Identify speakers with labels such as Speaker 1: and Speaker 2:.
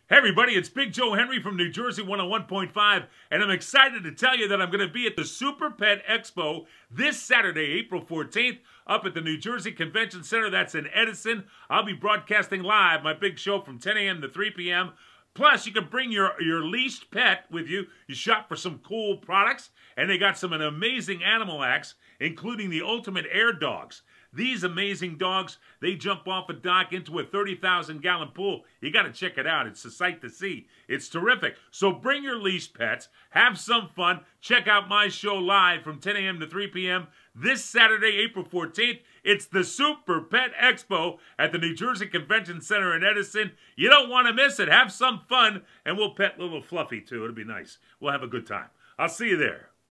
Speaker 1: Hey everybody, it's Big Joe Henry from New Jersey 101.5, and I'm excited to tell you that I'm going to be at the Super Pet Expo this Saturday, April 14th, up at the New Jersey Convention Center. That's in Edison. I'll be broadcasting live my big show from 10 a.m. to 3 p.m. Plus, you can bring your leashed pet with you. You shop for some cool products, and they got some amazing animal acts, including the ultimate air dogs. These amazing dogs, they jump off a dock into a 30,000-gallon pool. You got to check it out. It's a sight to see. It's terrific. So bring your leashed pets. Have some fun. Check out my show live from 10 a.m. to 3 p.m. this Saturday, April 14th. It's the Super Pet Expo at the New Jersey Convention Center in Edison. You don't want to miss it. Have some fun, and we'll pet little Fluffy, too. It'll be nice. We'll have a good time. I'll see you there.